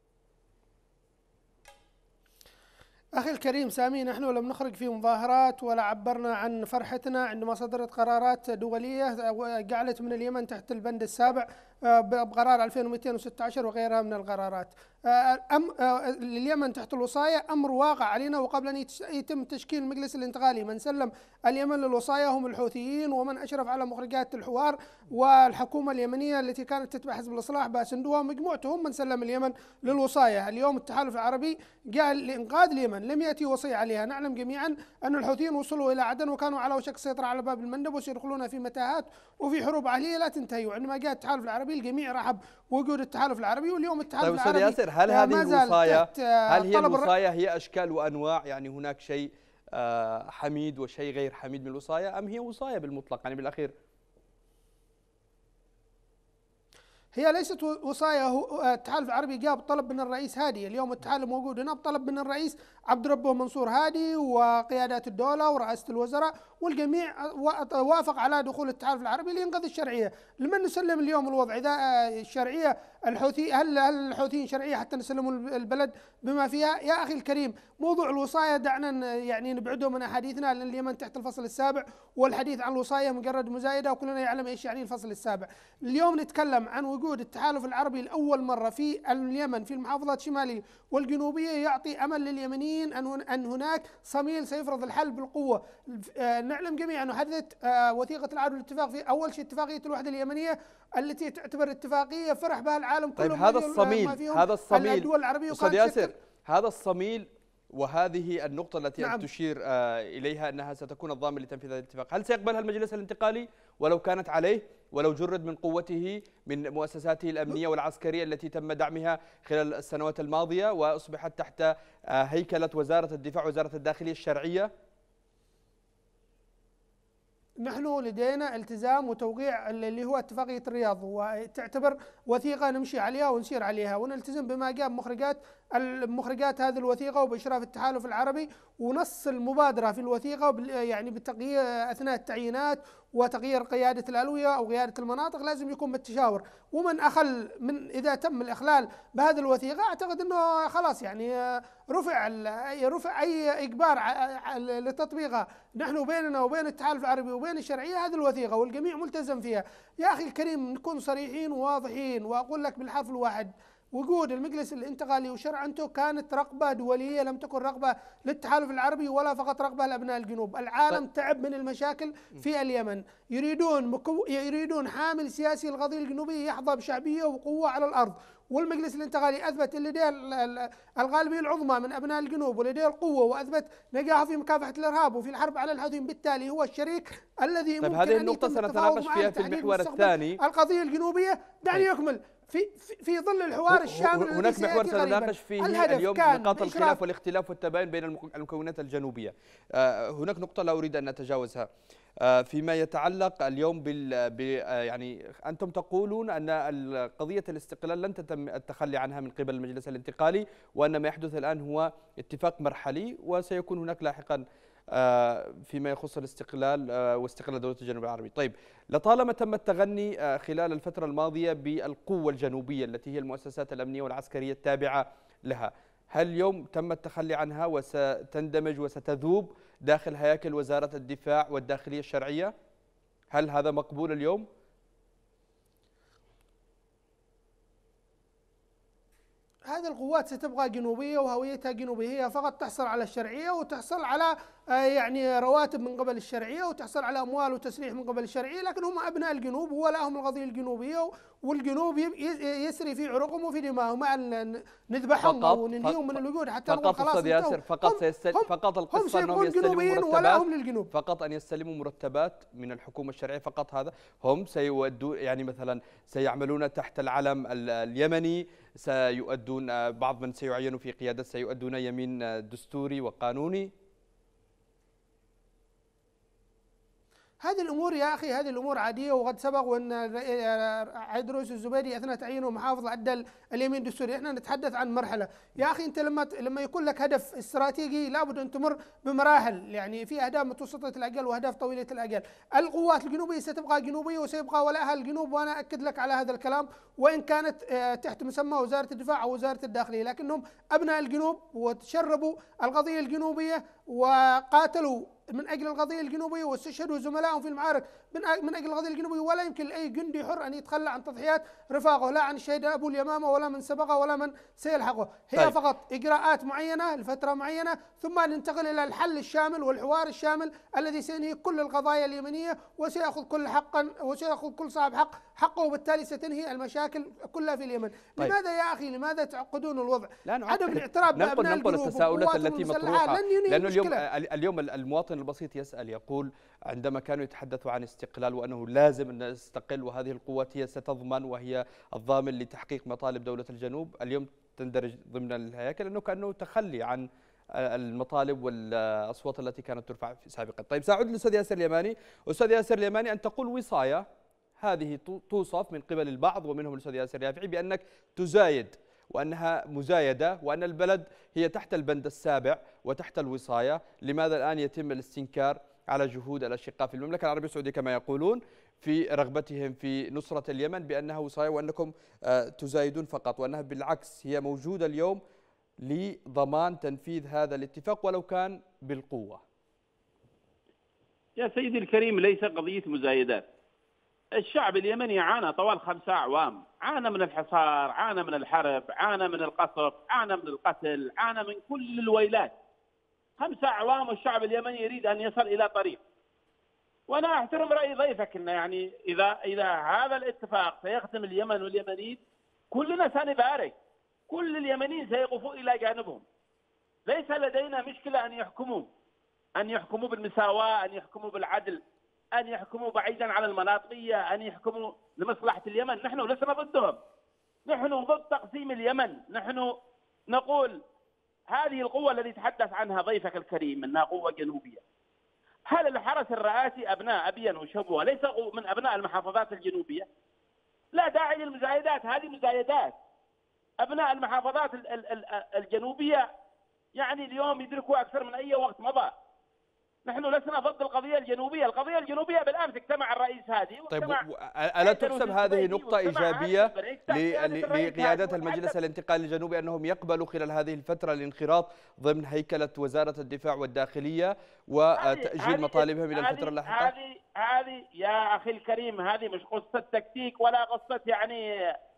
أخي الكريم سامي، نحن لم نخرج في مظاهرات ولا عبرنا عن فرحتنا عندما صدرت قرارات دولية جعلت من اليمن تحت البند السابع بقرار ألفين ومئتين وستة عشر وغيرها من القرارات. أم اليمن تحت الوصاية أمر واقع علينا، وقبل أن يتم تشكيل المجلس الانتقالي من سلم اليمن للوصاية هم الحوثيين، ومن أشرف على مخرجات الحوار والحكومة اليمنية التي كانت تتبع حزب الإصلاح باسندوها مجموعتهم من سلم اليمن للوصاية. اليوم التحالف العربي قال لإنقاذ اليمن لم يأتي وصية عليها. نعلم جميعا أن الحوثيين وصلوا إلى عدن وكانوا على وشك السيطرة على باب المندب وسيدخلون في متاهات وفي حروب أهلية لا تنتهي. وعندما جاء التحالف العربي الجميع رحب وجود التحالف العربي، واليوم التحالف طيب العربي ياسر، هل هذه الوصاية هل هي الوصاية هي أشكال وأنواع؟ يعني هناك شيء حميد وشيء غير حميد من الوصاية، أم هي وصاية بالمطلق يعني بالأخير؟ هي ليست وصاية. التحالف العربي جاء بطلب من الرئيس هادي. اليوم التحالف موجود هنا بطلب من الرئيس عبد ربه منصور هادي وقيادات الدولة ورئاسة الوزراء، والجميع وافق على دخول التحالف العربي لينقذ الشرعية. لمن نسلم اليوم الوضع إذا الشرعية الحوثي هل هل الحوثيين شرعية حتى نسلموا البلد بما فيها؟ يا أخي الكريم، موضوع الوصاية دعنا يعني نبعده من أحاديثنا، لأن اليمن تحت الفصل السابع، والحديث عن الوصاية مجرد مزايدة وكلنا يعلم إيش يعني الفصل السابع. اليوم نتكلم عن وجود التحالف العربي لأول مرة في اليمن في المحافظات الشمالية والجنوبية، يعطي أمل لليمنيين أن هناك صميل سيفرض الحل بالقوة. نعلم جميعا أنه حدثت وثيقة العهد والاتفاق في أول شيء اتفاقية الوحدة اليمنية التي تعتبر اتفاقية فرح بها العالم كله. طيب هذا الصميل هذا الصميل الدول العربية أستاذ ياسر، هذا الصميل وهذه النقطة التي نعم. تشير إليها أنها ستكون الضامن لتنفيذ هذا الاتفاق، هل سيقبلها المجلس الانتقالي ولو كانت عليه، ولو جرد من قوته من مؤسساته الأمنية والعسكرية التي تم دعمها خلال السنوات الماضية وأصبحت تحت هيكلة وزارة الدفاع وزارة الداخلية الشرعية؟ نحن لدينا التزام وتوقيع اللي هو اتفاقية الرياض، وتعتبر وثيقة نمشي عليها ونسير عليها ونلتزم بما جاء بمخرجات المخرجات هذه الوثيقة وبإشراف التحالف العربي. ونص المبادرة في الوثيقة يعني بالتغيير أثناء التعيينات وتغيير قيادة الألوية أو قيادة المناطق لازم يكون بالتشاور. ومن أخل من إذا تم الإخلال بهذه الوثيقة أعتقد أنه خلاص يعني رفع رفع أي إجبار لتطبيقها. نحن بيننا وبين التحالف العربي وبين الشرعية هذه الوثيقة والجميع ملتزم فيها. يا أخي الكريم نكون صريحين وواضحين، وأقول لك بالحرف الواحد وجود المجلس الانتقالي وشرعنته كانت رغبة دولية، لم تكن رغبة للتحالف العربي ولا فقط رغبة لأبناء الجنوب. العالم تعب من المشاكل في اليمن، يريدون مكو... يريدون حامل سياسي القضية الجنوبية يحظى بشعبية وقوة على الأرض، والمجلس الانتقالي أثبت اللي لديه الغالبية العظمى من أبناء الجنوب ولديه القوة، وأثبت نجاحه في مكافحة الإرهاب وفي الحرب على الحوثيين، بالتالي هو الشريك الذي طيب ممكن هذه أن النقطة يتم سنتناقش فيها في المحور الثاني القضية الجنوبية. دعني طيب. أكمل في في ظل الحوار الشامل. هناك محور سنناقش فيه اليوم نقاط الخلاف والاختلاف والتباين بين المكونات الجنوبية. هناك نقطة لا أريد أن نتجاوزها فيما يتعلق اليوم بال يعني أنتم تقولون أن قضية الاستقلال لن تتم التخلي عنها من قبل المجلس الانتقالي، وأن ما يحدث الآن هو اتفاق مرحلي وسيكون هناك لاحقا فيما يخص الاستقلال واستقلال دولة الجنوب العربي. طيب لطالما تم التغني خلال الفترة الماضية بالقوة الجنوبية التي هي المؤسسات الأمنية والعسكرية التابعة لها، هل اليوم تم التخلي عنها وستندمج وستذوب داخل هياكل وزارة الدفاع والداخلية الشرعية؟ هل هذا مقبول اليوم؟ هذه القوات ستبقى جنوبية وهويتها جنوبية، هي فقط تحصل على الشرعية وتحصل على يعني رواتب من قبل الشرعية وتحصل على أموال وتسريح من قبل الشرعية، لكن هم أبناء الجنوب ولهم القضية الجنوبية، والجنوب يسري في عروقهم وفي دماغهم، نذبحهم أو ننهيهم من الوجود حتى نقول خلاص. فقط ياسر فقط سيستل... فقط القصة أنهم يستلموا مرتبات فقط أن يستلموا مرتبات من الحكومة الشرعية فقط. هذا هم سيودوا يعني مثلا سيعملون تحت العلم اليمني، سيؤدون بعض من سيعينوا في قيادة سيؤدون يمين دستوري وقانوني. هذه الأمور يا أخي هذه الأمور عادية، وقد سبق وأن عيدروس الزبيدي أثناء تعيينه محافظ أدى اليمين الدستوري. إحنا نتحدث عن مرحلة يا أخي. أنت لما لما يكون لك هدف استراتيجي لابد أن تمر بمراحل، يعني في أهداف متوسطة الأجل وأهداف طويلة الأجل. القوات الجنوبية ستبقى جنوبية وسيبقى ولاءها الجنوب، وأنا أكد لك على هذا الكلام، وإن كانت تحت مسمى وزارة الدفاع أو وزارة الداخلية، لكنهم أبناء الجنوب وتشربوا القضية الجنوبية وقاتلوا من أجل القضية الجنوبية واستشهدوا زملائهم في المعارك من أجل القضية الجنوبية، ولا يمكن لأي جندي حر أن يتخلى عن تضحيات رفاقه، لا عن الشهيد أبو اليمامة ولا من سبقه ولا من سيلحقه. هي طيب. فقط إجراءات معينة لفترة معينة، ثم ننتقل إلى الحل الشامل والحوار الشامل الذي سينهي كل القضايا اليمنية، وسيأخذ كل حقا وسيأخذ كل صاحب حق حقه، وبالتالي ستنهي المشاكل كلها في اليمن. طيب. لماذا يا أخي لماذا تعقدون الوضع؟ عدم الاعتراف بأبناء الجنوب التساؤلات التي مطروحة، لأنه اليوم المشكلة. اليوم المواطن البسيط يسأل يقول عندما كانوا يتحدثوا عن استقلال وأنه لازم أن نستقل وهذه القوات هي ستضمن وهي الضامن لتحقيق مطالب دولة الجنوب، اليوم تندرج ضمن الهياكل أنه كأنه تخلي عن المطالب والأصوات التي كانت ترفع سابقا. طيب سأعود للأستاذ ياسر اليماني. أستاذ ياسر اليماني، أن تقول وصاية هذه توصف من قبل البعض ومنهم الأستاذ ياسر اليافعي بأنك تزايد وأنها مزايدة وأن البلد هي تحت البند السابع وتحت الوصاية، لماذا الآن يتم الاستنكار على جهود الأشقاء في المملكة العربية السعودية كما يقولون في رغبتهم في نصرة اليمن بأنها وصاية وأنكم تزايدون فقط، وأنها بالعكس هي موجودة اليوم لضمان تنفيذ هذا الاتفاق ولو كان بالقوة؟ يا سيدي الكريم، ليس قضية مزايدات. الشعب اليمني عانى طوال خمسة أعوام، عانى من الحصار، عانى من الحرب، عانى من القصف، عانى من القتل، عانى من كل الويلات. خمسة أعوام والشعب اليمني يريد أن يصل إلى طريق. وأنا أحترم رأي ضيفك أن يعني إذا إذا هذا الاتفاق سيخدم اليمن واليمنيين كلنا سنبارك، كل اليمنيين سيقفوا إلى جانبهم. ليس لدينا مشكلة أن يحكموا أن يحكموا بالمساواة، أن يحكموا بالعدل، أن يحكموا بعيدا عن المناطقية، أن يحكموا لمصلحة اليمن. نحن لسنا ضدهم، نحن ضد تقسيم اليمن. نحن نقول هذه القوة التي تحدث عنها ضيفك الكريم أنها قوة جنوبية، هل الحرس الرئاسي أبناء أبين وشبوة ليس من أبناء المحافظات الجنوبية؟ لا داعي للمزايدات، هذه مزايدات. أبناء المحافظات الجنوبية يعني اليوم يدركوا أكثر من أي وقت مضى. نحن لسنا ضد القضية الجنوبية، القضية الجنوبية بالأمس اجتمع الرئيس هادي. طيب ألا تحسب هذه نقطة إيجابية لقيادات المجلس الانتقالي الجنوبي أنهم يقبلوا خلال هذه الفترة الانخراط ضمن هيكلة وزارة الدفاع والداخلية وتأجيل مطالبهم إلى الفترة اللاحقة؟ هذه هذه يا أخي الكريم، هذه مش قصة تكتيك ولا قصة يعني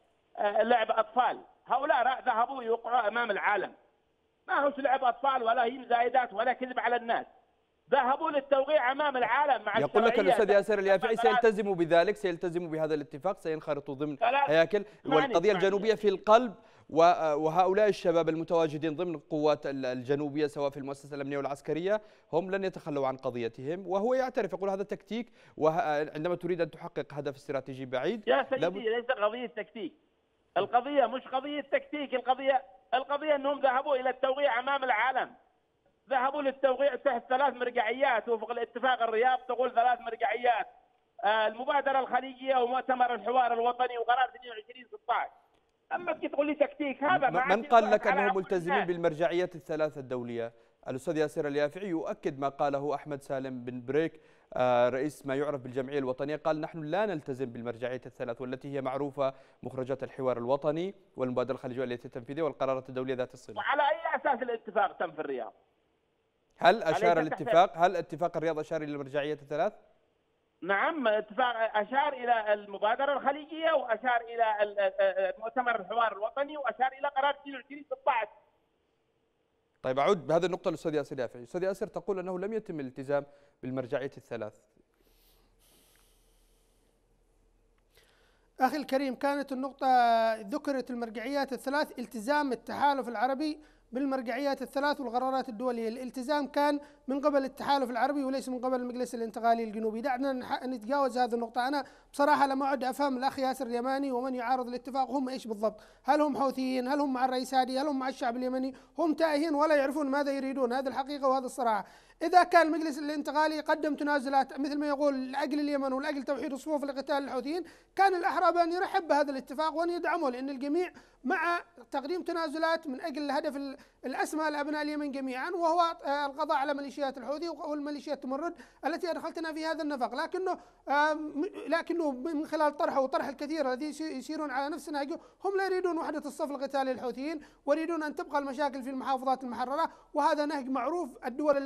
لعب أطفال. هؤلاء ذهبوا يوقعوا أمام العالم، ما هوش لعب أطفال ولا هي مزايدات ولا كذب على الناس. ذهبوا للتوقيع امام العالم مع يقول لك الاستاذ ياسر اليافعي سيلتزموا بذلك، سيلتزموا بهذا الاتفاق، سينخرطوا ضمن هياكل، والقضيه الجنوبيه في القلب، وهؤلاء الشباب المتواجدين ضمن القوات الجنوبيه سواء في المؤسسه الامنيه والعسكريه هم لن يتخلوا عن قضيتهم، وهو يعترف يقول هذا تكتيك، وعندما تريد ان تحقق هدف استراتيجي بعيد. يا سيدي ليس قضيه تكتيك، القضيه مش قضيه تكتيك، القضيه القضيه انهم ذهبوا الى التوقيع امام العالم، ذهبوا للتوقيع تحت ثلاث مرجعيات وفق الاتفاق الرياض تقول ثلاث مرجعيات، آه المبادره الخليجيه ومؤتمر الحوار الوطني وقرار اثنين وعشرين ستة عشر. اما تقول لي تكتيك هذا من قال لك انهم ملتزمين بالمرجعيات الثلاث الدوليه؟ الاستاذ ياسر اليافعي يؤكد ما قاله احمد سالم بن بريك آه رئيس ما يعرف بالجمعيه الوطنيه، قال نحن لا نلتزم بالمرجعيات الثلاث والتي هي معروفه، مخرجات الحوار الوطني والمبادره الخليجيه والتي التنفيذيه والقرارات الدوليه ذات الصله. وعلى اي اساس الاتفاق تم في الرياض؟ هل أشار الاتفاق هل اتفاق الرياض أشار إلى المرجعيات الثلاث؟ نعم، اتفاق أشار إلى المبادرة الخليجية وأشار إلى مؤتمر الحوار الوطني وأشار إلى قرار اثنين وعشرين ستة عشر. طيب أعود بهذه النقطة للأستاذ ياسر اليافعي. الأستاذ ياسر تقول أنه لم يتم الالتزام بالمرجعيات الثلاث. أخي الكريم، كانت النقطة ذكرت المرجعيات الثلاث، التزام التحالف العربي بالمرجعيات الثلاث والقرارات الدولية. الالتزام كان من قبل التحالف العربي وليس من قبل المجلس الانتقالي الجنوبي. دعنا نتجاوز هذه النقطة. أنا بصراحة لم أعد أفهم الأخ ياسر اليماني ومن يعارض الاتفاق هم إيش بالضبط؟ هل هم حوثيين؟ هل هم مع الرئيس هادي؟ هل هم مع الشعب اليمني؟ هم تائهين ولا يعرفون ماذا يريدون، هذه الحقيقة وهذا الصراحة. إذا كان المجلس الانتقالي قدم تنازلات مثل ما يقول لأجل اليمن ولأجل توحيد صفوف لقتال الحوثيين، كان الأحرى بأن يرحب بهذا الاتفاق وأن يدعمه، لأن الجميع مع تقديم تنازلات من أجل الهدف الأسمى لأبناء اليمن جميعا، وهو القضاء على ميليشيات الحوثي والميليشيات التمرد التي أدخلتنا في هذا النفق. لكنه لكنه من خلال طرحه وطرح الكثير الذي يسيرون على نفس نهجه، هم لا يريدون وحدة الصف لقتال الحوثيين ويريدون أن تبقى المشاكل في المحافظات المحررة، وهذا نهج معروف. الدول التي تدعم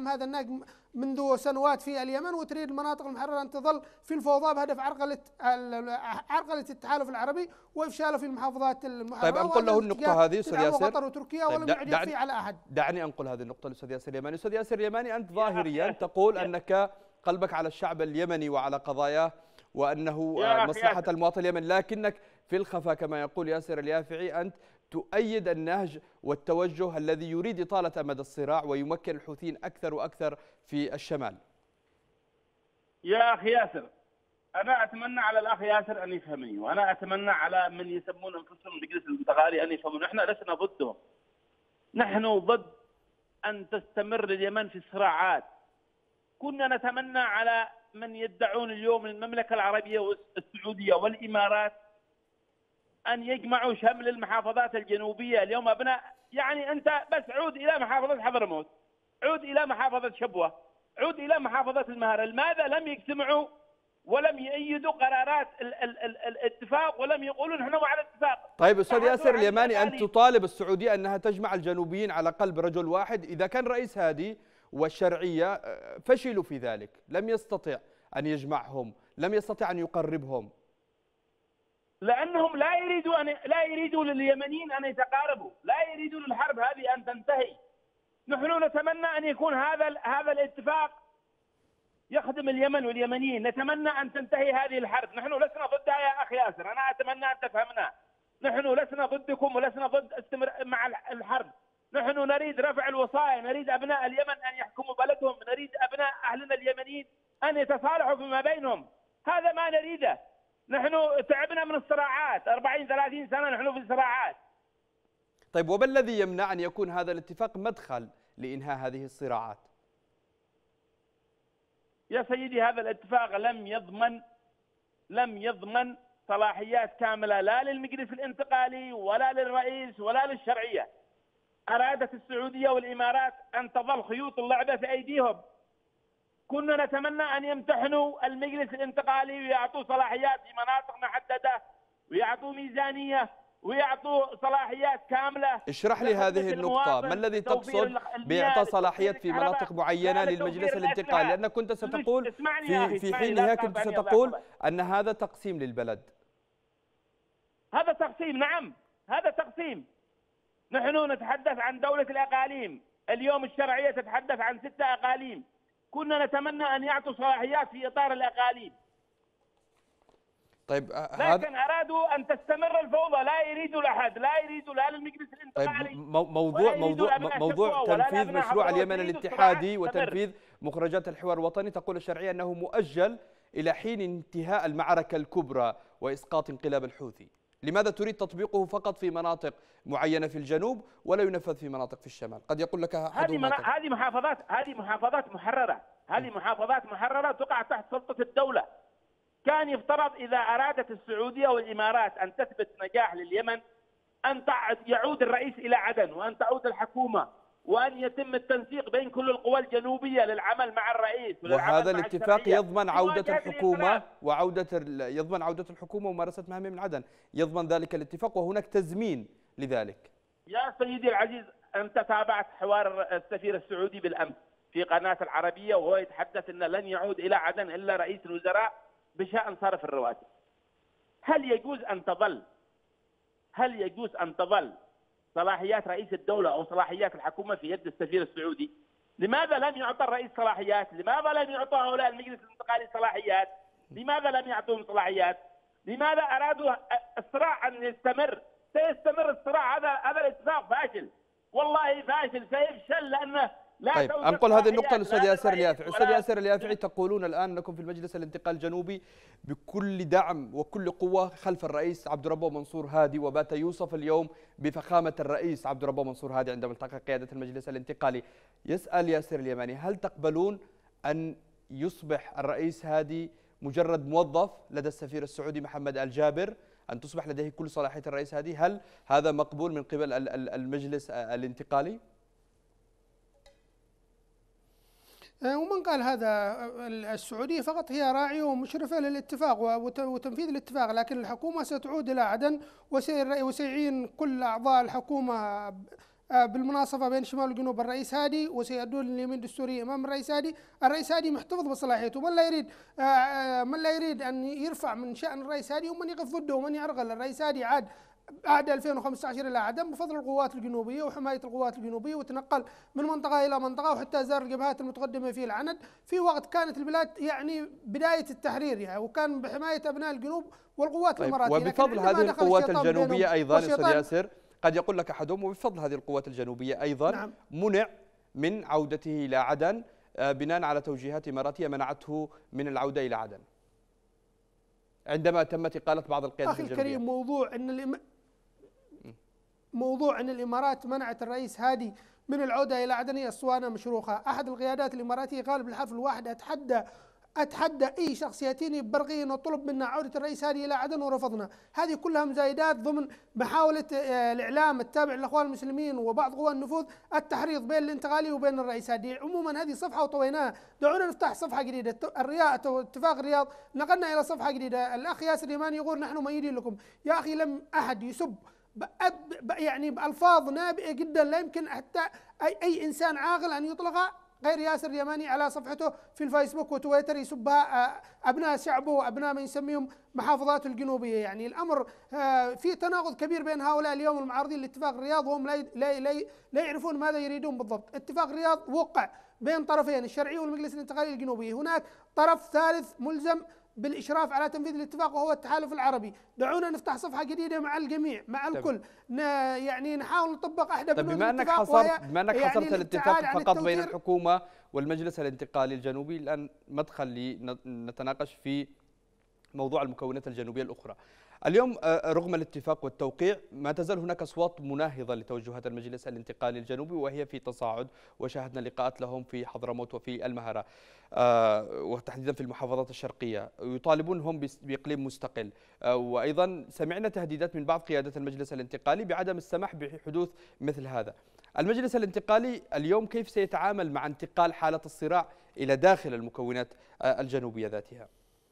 نعم هذا النهج منذ سنوات في اليمن، وتريد المناطق المحررة أن تظل في الفوضى بهدف عرقلة عرقلة التحالف العربي وإفشاله في المحافظات المحررة. طيب أنقل له النقطة هذه أستاذ ياسر. قطر وتركيا ولم يعجب فيه على أحد. دعني أنقل هذه النقطة لأستاذ ياسر اليماني. أستاذ ياسر اليماني، أنت ظاهريا تقول أنك قلبك على الشعب اليمني وعلى قضاياه وأنه مصلحة المواطن اليمني، لكنك في الخفاء كما يقول ياسر اليافعي أنت تؤيد النهج والتوجه الذي يريد إطالة أمد الصراع ويمكن الحوثيين أكثر وأكثر في الشمال. يا أخي ياسر، أنا أتمنى على الأخ ياسر أن يفهمني، وأنا أتمنى على من يسمون أنفسهم مجلس الانتقالي أن يفهمون. نحن لسنا ضدهم، نحن ضد أن تستمر اليمن في الصراعات. كنا نتمنى على من يدعون اليوم المملكة العربية والسعودية والإمارات أن يجمعوا شمل المحافظات الجنوبية. اليوم أبناء، يعني أنت بس عود إلى محافظة حضرموت، عود إلى محافظة شبوة، عود إلى محافظة المهرة، لماذا لم يجتمعوا ولم يؤيدوا قرارات ال ال ال الاتفاق ولم يقولوا نحن مع الاتفاق؟ طيب أستاذ ياسر اليماني، أنت تطالب السعودية أنها تجمع الجنوبيين على قلب رجل واحد. إذا كان رئيس هادي والشرعية فشلوا في ذلك، لم يستطع أن يجمعهم، لم يستطع أن يقربهم، لأنهم لا يريدوا أن لا يريدوا لليمنيين أن يتقاربوا، لا يريدوا للحرب هذه أن تنتهي. نحن نتمنى أن يكون هذا هذا الاتفاق يخدم اليمن واليمنيين، نتمنى أن تنتهي هذه الحرب. نحن لسنا ضدها يا أخي ياسر، أنا أتمنى أن تفهمنا. نحن لسنا ضدكم ولسنا ضد استمر مع الحرب. نحن نريد رفع الوصايا، نريد أبناء اليمن أن يحكموا بلدهم، نريد أبناء أهلنا اليمنيين أن يتصالحوا فيما بينهم. هذا ما نريده. نحن تعبنا من الصراعات، أربعين ثلاثين سنة نحن في الصراعات. طيب وما الذي يمنع أن يكون هذا الاتفاق مدخل لإنهاء هذه الصراعات؟ يا سيدي، هذا الاتفاق لم يضمن لم يضمن صلاحيات كاملة لا للمجلس الانتقالي ولا للرئيس ولا للشرعية. أرادت السعودية والإمارات أن تظل خيوط اللعبة في أيديهم. كنا نتمنى أن يمتحنوا المجلس الانتقالي ويعطوا صلاحيات في مناطق محددة ويعطوا ميزانية ويعطوا صلاحيات كاملة. اشرح لي هذه النقطة، ما الذي تقصد بإعطاء صلاحيات في مناطق معينة للمجلس الانتقالي؟ لأنك كنت ستقول في في حينها كنت ستقول أن هذا تقسيم للبلد. هذا تقسيم، نعم هذا تقسيم. نحن نتحدث عن دولة الأقاليم، اليوم الشرعية تتحدث عن ستة أقاليم. كنا نتمنى أن يعطوا صلاحيات في إطار الأقاليم. طيب لكن أرادوا أن تستمر الفوضى، لا يريدوا لأحد، لا يريدوا لا للمجلس الانتقالي. طيب موضوع موضوع موضوع تنفيذ مشروع اليمن الاتحادي وتنفيذ مخرجات الحوار الوطني، تقول الشرعية أنه مؤجل إلى حين انتهاء المعركة الكبرى وإسقاط انقلاب الحوثي. لماذا تريد تطبيقه فقط في مناطق معينة في الجنوب ولا ينفذ في مناطق في الشمال؟ قد يقول لك هذه منا... هذه محافظات هذه محافظات محررة، هذه محافظات محررة تقع تحت سلطة الدولة. كان يفترض إذا أرادت السعودية والإمارات أن تثبت نجاح لليمن أن يعود الرئيس إلى عدن، وأن تعود الحكومة، وأن يتم التنسيق بين كل القوى الجنوبية للعمل مع الرئيس. وهذا الاتفاق يضمن عودة الحكومة وعودة يضمن عودة الحكومة وممارسة مهامها من عدن، يضمن ذلك الاتفاق وهناك تزمين لذلك. يا سيدي العزيز، أنت تابعت حوار السفير السعودي بالأمس في قناة العربية وهو يتحدث أن لن يعود إلى عدن إلا رئيس الوزراء بشأن صرف الرواتب. هل يجوز أن تظل هل يجوز أن تظل صلاحيات رئيس الدولة أو صلاحيات الحكومة في يد السفير السعودي؟ لماذا لم يعطى الرئيس صلاحيات؟ لماذا لم يعطى هؤلاء المجلس الانتقالي صلاحيات؟ لماذا لم يعطوهم صلاحيات؟ لماذا أرادوا الصراع أن يستمر؟ سيستمر الصراع. هذا هذا الاتفاق فاشل، والله فاشل، سيفشل لأنه لا. طيب انقل هذه النقطة للأستاذ ياسر اليافعي. أستاذ ياسر اليافعي، تقولون الآن أنكم في المجلس الانتقال الجنوبي بكل دعم وكل قوة خلف الرئيس عبد الربه منصور هادي، وبات يوصف اليوم بفخامة الرئيس عبد الربه منصور هادي عندما التقى قيادة المجلس الانتقالي. يسأل ياسر اليماني: هل تقبلون أن يصبح الرئيس هادي مجرد موظف لدى السفير السعودي محمد الجابر، أن تصبح لديه كل صلاحيات الرئيس هادي؟ هل هذا مقبول من قبل المجلس الانتقالي؟ ومن قال هذا؟ السعودية فقط هي راعية ومشرفة للاتفاق وتنفيذ الاتفاق، لكن الحكومة ستعود إلى عدن وسيعين كل أعضاء الحكومة بالمناصفة بين شمال وجنوب الرئيس هادي، وسيؤدون اليمين الدستوري أمام الرئيس هادي. الرئيس هادي محتفظ بصلاحيته، من لا يريد من لا يريد أن يرفع من شأن الرئيس هادي ومن يقف ضده ومن يعرقل. الرئيس هادي عاد بعد ألفين وخمسة عشر إلى عدن بفضل القوات الجنوبية وحماية القوات الجنوبية، وتنقل من منطقة إلى منطقة وحتى زار الجبهات المتقدمة في العند في وقت كانت البلاد يعني بداية التحرير يعني، وكان بحماية أبناء الجنوب والقوات طيب الإماراتية. وبفضل هذه القوات الجنوبية أيضا أستاذ ياسر، قد يقول لك أحدهم وبفضل هذه القوات الجنوبية أيضا نعم. منع من عودته إلى عدن بناء على توجيهات إماراتية منعته من العودة إلى عدن عندما تمت إقالة بعض القيادة الجنوبية. الجنوبية. أخي الكريم، موضوع أن الإم... موضوع أن الإمارات منعت الرئيس هادي من العودة إلى عدن هي أسطوانة مشروخة. أحد القيادات الإماراتية قال بالحرف الواحد: أتحدى أتحدى أي شخص يأتيني ببرقية وطلب منا عودة الرئيس هادي إلى عدن ورفضنا. هذه كلها مزايدات ضمن محاولة الإعلام التابع للإخوان المسلمين وبعض قوى النفوذ التحريض بين الانتقالي وبين الرئيس هادي. عموما هذه صفحة وطويناها، دعونا نفتح صفحة جديدة. الرياض اتفاق الرياض نقلنا إلى صفحة جديدة. الأخ ياسر اليماني يقول نحن مؤيدين لكم. يا أخي لم أحد يسب يعني بألفاظ نابئة جدا لا يمكن حتى أي, أي إنسان عاقل أن يطلقها غير ياسر اليماني على صفحته في الفيسبوك وتويتر يسبها أبناء شعبه وأبناء من يسميهم محافظات الجنوبية. يعني الأمر في تناقض كبير بين هؤلاء اليوم المعارضين لاتفاق الرياض وهم لا لا لا, لا يعرفون ماذا يريدون بالضبط. اتفاق الرياض وقع بين طرفين، الشرعي والمجلس الانتقالي الجنوبي. هناك طرف ثالث ملزم بالإشراف على تنفيذ الاتفاق وهو التحالف العربي. دعونا نفتح صفحة جديدة مع الجميع مع الكل، يعني نحاول نطبق أحدى بنود بما أنك حصرت بما أنك يعني حصرت الاتفاق فقط بين الحكومة والمجلس الانتقالي الجنوبي، الآن مدخل لنتناقش في موضوع المكونات الجنوبية الأخرى. اليوم رغم الاتفاق والتوقيع ما تزال هناك أصوات مناهضة لتوجهات المجلس الانتقالي الجنوبي وهي في تصاعد، وشاهدنا لقاءات لهم في حضرموت وفي المهرة وتحديدا في المحافظات الشرقية، يطالبون هم بإقليم مستقل. وأيضا سمعنا تهديدات من بعض قيادات المجلس الانتقالي بعدم السماح بحدوث مثل هذا. المجلس الانتقالي اليوم كيف سيتعامل مع انتقال حالة الصراع إلى داخل المكونات الجنوبية ذاتها؟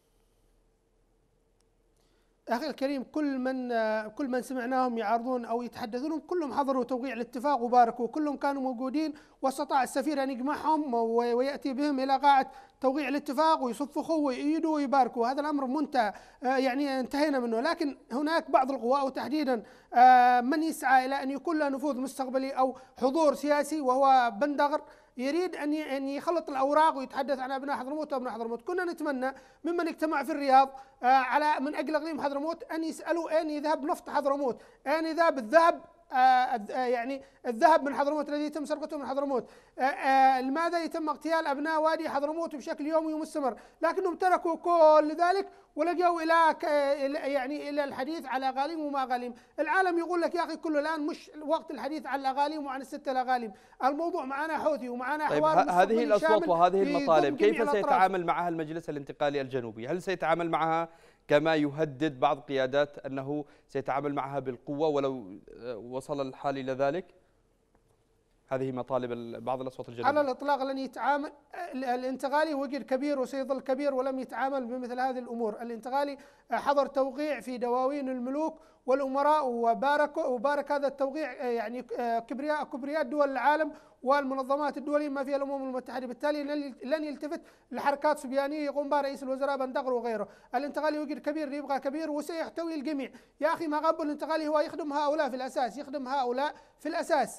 أخي الكريم، كل من كل من سمعناهم يعارضون أو يتحدثون كلهم حضروا توقيع الاتفاق وباركوا، كلهم كانوا موجودين، واستطاع السفير أن يجمعهم ويأتي بهم إلى قاعة توقيع الاتفاق ويصفقوا ويؤيدوا ويباركوا. هذا الأمر منتهى يعني انتهينا منه. لكن هناك بعض القوى وتحديدا من يسعى إلى أن يكون له نفوذ مستقبلي أو حضور سياسي وهو بندغر، يريد أن أن يخلط الأوراق ويتحدث عن أبناء حضرموت وأبناء حضرموت. كنا نتمنى ممن اجتمع في الرياض على من أجل إقليم حضرموت أن يسألوا أين يذهب نفط حضرموت، أين يذهب الذهب يعني الذهب من حضرموت الذي يتم سرقته من حضرموت، لماذا يتم اغتيال أبناء وادي حضرموت بشكل يومي ومستمر. لكنهم تركوا كل ذلك ولجوا إلى يعني إلى الحديث على أقاليم وما أقاليم. العالم يقول لك يا أخي كله الآن مش وقت الحديث عن الأقاليم وعن الستة الأقاليم، الموضوع معنا حوثي ومعنا طيب حوار. هذه الأصوات وهذه المطالب كيف سيتعامل معها المجلس الانتقالي الجنوبي؟ هل سيتعامل معها كما يهدد بعض قيادات أنه سيتعامل معها بالقوة ولو وصل الحال إلى ذلك؟ هذه مطالب بعض الأصوات الجنوبية. على الإطلاق لن يتعامل. الانتقالي وجد كبير وسيظل كبير ولم يتعامل بمثل هذه الأمور. الانتقالي حضر توقيع في دواوين الملوك والأمراء وبارك وبارك هذا التوقيع يعني كبرياء كبرياء دول العالم والمنظمات الدولية ما فيها الأمم المتحدة، بالتالي لن يلتفت لحركات صبيانية يقوم بها رئيس الوزراء بندغر وغيره. الانتقالي وجد كبير يبقى كبير وسيحتوي الجميع. يا أخي ما غاب الانتقالي هو يخدم هؤلاء في الأساس، يخدم هؤلاء في الأساس.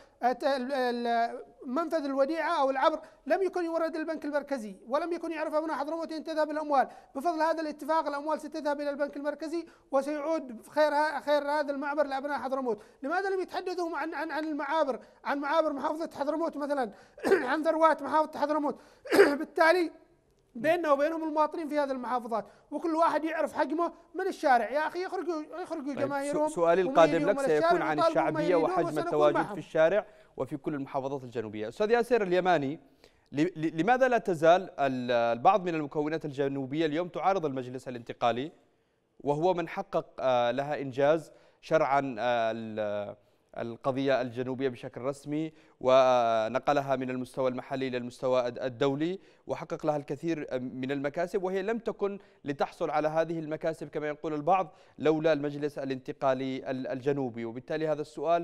منفذ الوديعة أو العبر لم يكن يورد البنك المركزي ولم يكن يعرف أبناء حضرموت أين تذهب الأموال. بفضل هذا الاتفاق الأموال ستذهب إلى البنك المركزي وسيعود خير خير هذا المعبر لأبناء حضرموت. لماذا لم يتحدثوا عن عن عن المعابر عن معابر محافظة حضرموت مثلا عن ذروات محافظة حضرموت؟ بالتالي بيننا وبينهم المواطنين في هذه المحافظات وكل واحد يعرف حجمه من الشارع. يا أخي يخرجوا يخرجوا طيب جماهيرهم. سؤالي القادم لك سيكون عن الشعبية وحجم التواجد في الشارع وفي كل المحافظات الجنوبية. أستاذ ياسر اليماني، لماذا لا تزال البعض من المكونات الجنوبية اليوم تعارض المجلس الانتقالي وهو من حقق لها إنجاز شرعا القضية الجنوبية بشكل رسمي ونقلها من المستوى المحلي إلى المستوى الدولي وحقق لها الكثير من المكاسب، وهي لم تكن لتحصل على هذه المكاسب كما يقول البعض لولا المجلس الانتقالي الجنوبي؟ وبالتالي هذا السؤال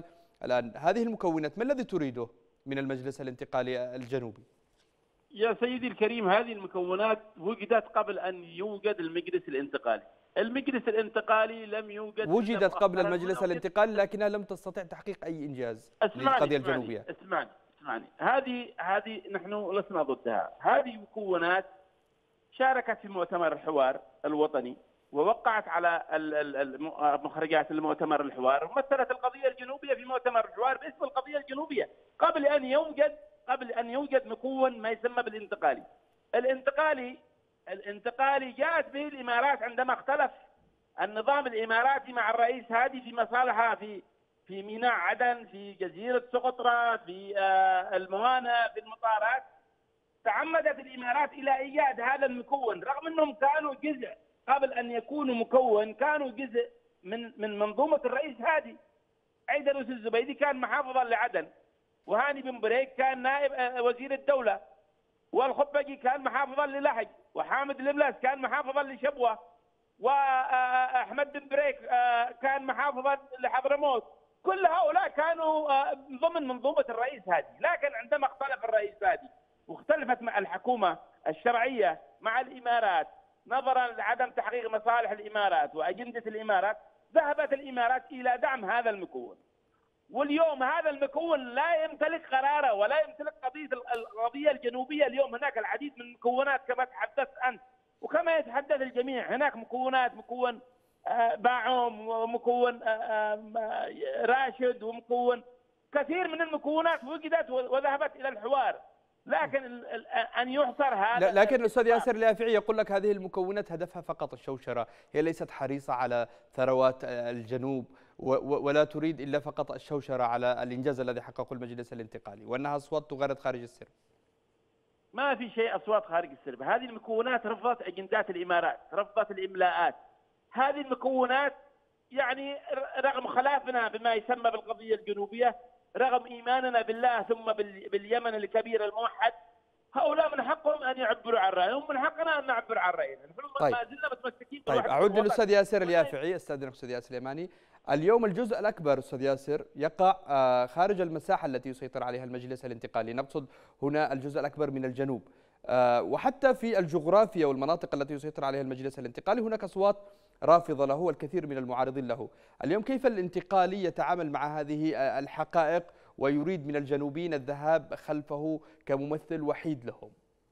الآن هذه المكونات ما الذي تريده من المجلس الانتقالي الجنوبي؟ يا سيدي الكريم، هذه المكونات وجدت قبل أن يوجد المجلس الانتقالي. المجلس الانتقالي لم يوجد، وجدت قبل المجلس الانتقالي لكنها لم تستطيع تحقيق أي إنجاز للقضية الجنوبية. اسمعني اسمعني هذه هذه نحن لسنا ضدها. هذه مكونات شاركت في مؤتمر الحوار الوطني ووقعت على مخرجات المؤتمر الحوار، ومثلت القضية الجنوبية في مؤتمر الحوار باسم القضية الجنوبية قبل أن يوجد قبل أن يوجد مكون ما يسمى بالانتقالي. الانتقالي الانتقالي جاءت به الإمارات عندما اختلف النظام الإماراتي مع الرئيس هادي في مصالحها في في ميناء عدن، في جزيرة سقطرى، في الموانئ، في المطارات. تعمدت الإمارات إلى إيجاد هذا المكون رغم أنهم كانوا جزء قبل أن يكونوا مكون، كانوا جزء من من منظومة الرئيس هادي. عيدروس الزبيدي كان محافظا لعدن، وهاني بن بريك كان نائب وزير الدولة، والخبقي كان محافظا للحج، وحامد الملاس كان محافظا لشبوة، وأحمد بن بريك كان محافظا لحضرموت. كل هؤلاء كانوا ضمن منظومة الرئيس هادي، لكن عندما اختلف الرئيس هادي واختلفت مع الحكومة الشرعية مع الإمارات نظرا لعدم تحقيق مصالح الإمارات وأجندة الإمارات، ذهبت الإمارات إلى دعم هذا المكون. واليوم هذا المكون لا يمتلك قراره ولا يمتلك قضية القضية الجنوبية. اليوم هناك العديد من المكونات كما تحدثت أنت وكما يتحدث الجميع. هناك مكونات، مكون باعوم ومكون راشد ومكون كثير من المكونات وجدت وذهبت إلى الحوار، لكن أن يحصر هذا. لكن الأستاذ ياسر اليافعي يقول لك هذه المكونات هدفها فقط الشوشرة، هي ليست حريصة على ثروات الجنوب ولا تريد إلا فقط الشوشرة على الإنجاز الذي حققه المجلس الانتقالي، وأنها أصوات تغرد خارج السرب. ما في شيء أصوات خارج السرب. هذه المكونات رفضت أجندات الإمارات، رفضت الإملاءات. هذه المكونات يعني رغم خلافنا بما يسمى بالقضية الجنوبية، رغم إيماننا بالله ثم باليمن الكبير الموحد، هؤلاء من حقهم أن يعبروا عن رأيهم، من حقنا أن نعبر عن رأينا. طيب. ما زلنا متمسكين. طيب أعود للأستاذ ياسر اليافعي. استاذنك أستاذ ياسر اليماني. اليوم الجزء الأكبر أستاذ ياسر يقع خارج المساحة التي يسيطر عليها المجلس الانتقالي، نقصد هنا الجزء الأكبر من الجنوب، وحتى في الجغرافيا والمناطق التي يسيطر عليها المجلس الانتقالي هناك أصوات رافضة له والكثير من المعارضين له. اليوم كيف الانتقالي يتعامل مع هذه الحقائق ويريد من الجنوبيين الذهاب خلفه كممثل وحيد لهم؟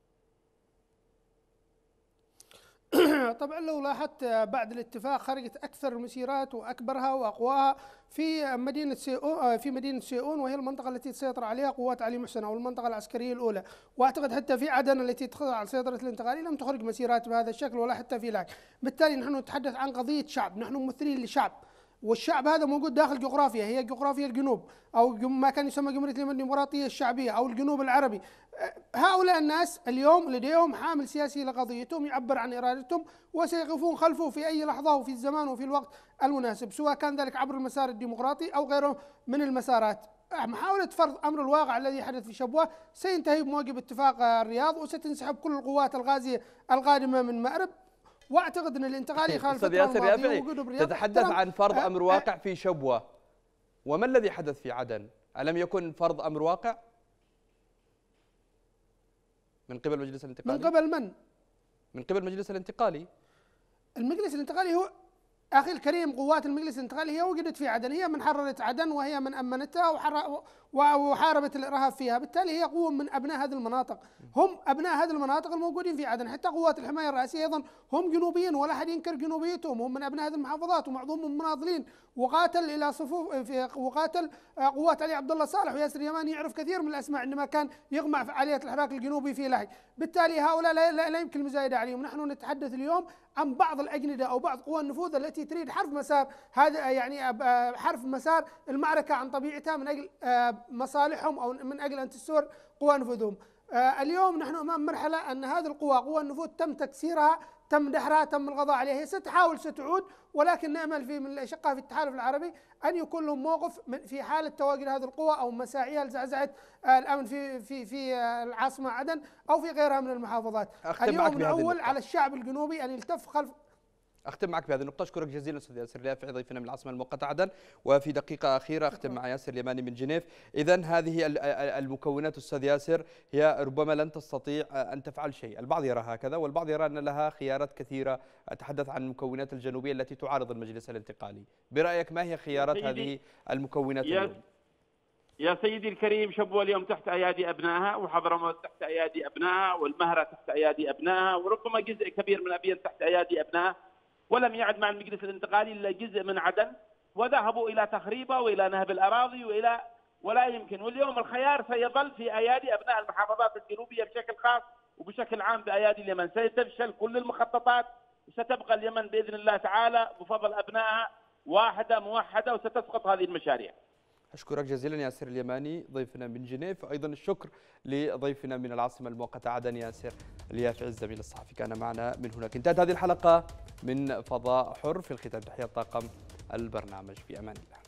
طبعا لو لاحظت بعد الاتفاق خرجت اكثر المسيرات واكبرها واقواها في مدينه سيئون، في مدينه سيئون وهي المنطقه التي تسيطر عليها قوات علي محسن او المنطقه العسكريه الاولى، واعتقد حتى في عدن التي تخضع على سيطره الانتقالي لم تخرج مسيرات بهذا الشكل ولا حتى في لاك. بالتالي نحن نتحدث عن قضيه شعب، نحن ممثلين لشعب، والشعب هذا موجود داخل جغرافيا هي جغرافيا الجنوب او ما كان يسمى جمهوريه اليمن الديمقراطيه الشعبيه او الجنوب العربي. هؤلاء الناس اليوم لديهم حامل سياسي لقضيتهم يعبر عن ارادتهم وسيقفون خلفه في اي لحظه وفي الزمان وفي الوقت المناسب، سواء كان ذلك عبر المسار الديمقراطي او غيره من المسارات. محاوله فرض امر الواقع الذي حدث في شبوه سينتهي بموجب اتفاق الرياض وستنسحب كل القوات الغازيه القادمه من مأرب، واعتقد ان الانتقالي خلال أستاذ ياسر يافعي تتحدث عن فرض امر واقع في شبوه، وما الذي حدث في عدن؟ الم يكن فرض امر واقع من قبل المجلس الانتقالي؟ من قبل من؟ من قبل المجلس الانتقالي. المجلس الانتقالي هو اخي الكريم، قوات المجلس الانتقالي هي وجدت في عدن، هي من حررت عدن وهي من امنتها وحاربت الارهاب فيها، بالتالي هي قوه من ابناء هذه المناطق، هم ابناء هذه المناطق الموجودين في عدن. حتى قوات الحمايه الرئاسيه ايضا هم جنوبيين ولا احد ينكر جنوبيتهم، هم من ابناء هذه المحافظات ومعظمهم مناضلين، وقاتل الى صفوف في وقاتل قوات علي عبد الله صالح وياسر اليماني يعرف كثير من الاسماء عندما كان يقمع فعاليه الحراك الجنوبي في لهج. بالتالي هؤلاء لا, لا, لا يمكن المزايده عليهم. نحن نتحدث اليوم عن بعض الاجنده او بعض قوى النفوذ التي تريد حرف مسار هذا يعني حرف مسار المعركه عن طبيعتها من اجل مصالحهم او من اجل ان تسور قوى نفوذهم. اليوم نحن امام مرحله ان هذه القوى قوى النفوذ تم تكسيرها، تم دحرها، تم القضاء عليها. هي ستحاول ستعود، ولكن نامل في من الاشقاء في التحالف العربي ان يكون لهم موقف في حاله تواجد هذه القوى او مساعيها لزعزعه الامن في في في العاصمه عدن او في غيرها من المحافظات. اليوم نعول على الشعب الجنوبي ان يلتف خلف أختم معك بهذه النقطة. أشكرك جزيلا أستاذ ياسر اليافعي ضيفنا من العاصمة المؤقتة عدن. وفي دقيقة أخيرة أختم مع ياسر اليماني من جنيف. إذن هذه المكونات أستاذ ياسر هي ربما لن تستطيع أن تفعل شيء، البعض يرى هكذا والبعض يرى أن لها خيارات كثيرة. أتحدث عن المكونات الجنوبية التي تعارض المجلس الانتقالي. برأيك ما هي خيارات هذه المكونات اليوم؟ يا سيدي الكريم، شبوة اليوم تحت أيادي أبنائها، وحضرموت تحت أيادي أبنائها، والمهرة تحت أيادي أبنائها، وربما جزء كبير من أبين تحت أيادي أبنائها، ولم يعد مع المجلس الانتقالي إلا جزء من عدن، وذهبوا إلى تخريبه وإلى نهب الأراضي وإلى ولا يمكن. واليوم الخيار سيظل في أيادي أبناء المحافظات الجنوبية بشكل خاص وبشكل عام بأيادي اليمن. ستفشل كل المخططات وستبقى اليمن بإذن الله تعالى بفضل أبنائها واحدة موحدة، وستسقط هذه المشاريع. أشكرك جزيلا ياسر اليماني ضيفنا من جنيف. أيضا الشكر لضيفنا من العاصمة المؤقتة عدن ياسر اليافعي الزميل الصحفي كان معنا من هناك. انتهت هذه الحلقة من فضاء حر. في الختام تحية طاقم البرنامج، في أمان الله.